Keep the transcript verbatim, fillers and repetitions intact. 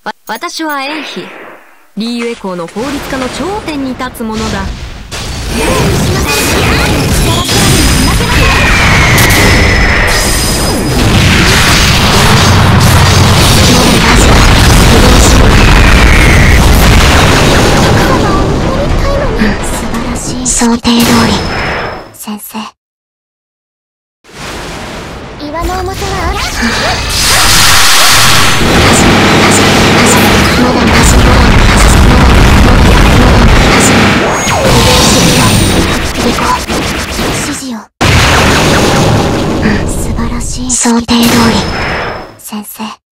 わ、私はエンヒ。リーユエコーの法律家の頂点に立つ者だ。 想定通り、先生。岩の重さはある。まだマジ、まだ指示を。素晴らしい。想定通り、先生。